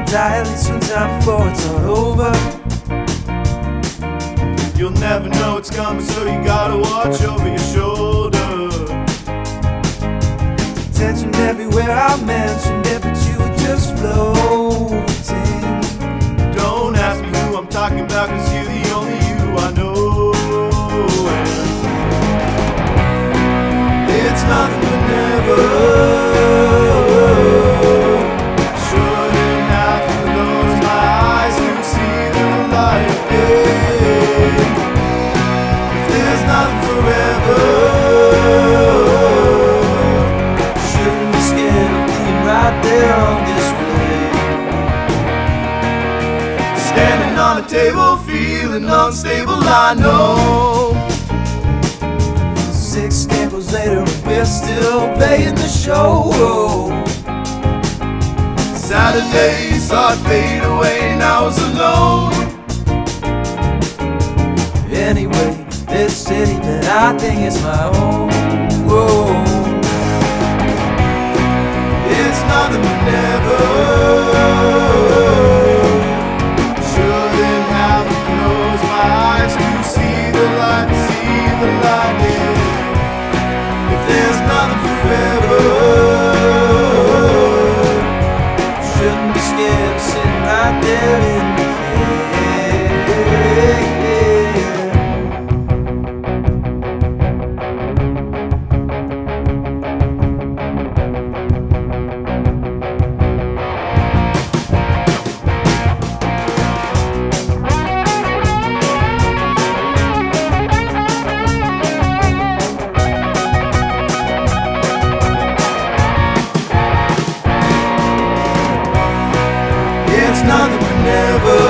die at least one time before it's all over. You'll never know it's coming, so you gotta watch over your shoulder. Tension everywhere, I mentioned it, but you were just floating. Don't ask me who I'm talking about, cause you're the only you I know. And it's nothing but never. Shouldn't have to close my eyes to see the light of day. If there's nothing forever, Shouldn't be scared of being right there on display. standing on a table, feeling unstable, I know. 6 staples later, we're still playing the show. Saturday saw it fade away and I was alone. Anyway, this city that I think is my home. Whoa. It's nothing but never. Shouldn't have to close my eyes to see the light, yeah. If there's nothing forever, Shouldn't be scared of sitting right there in the it's nothing but never.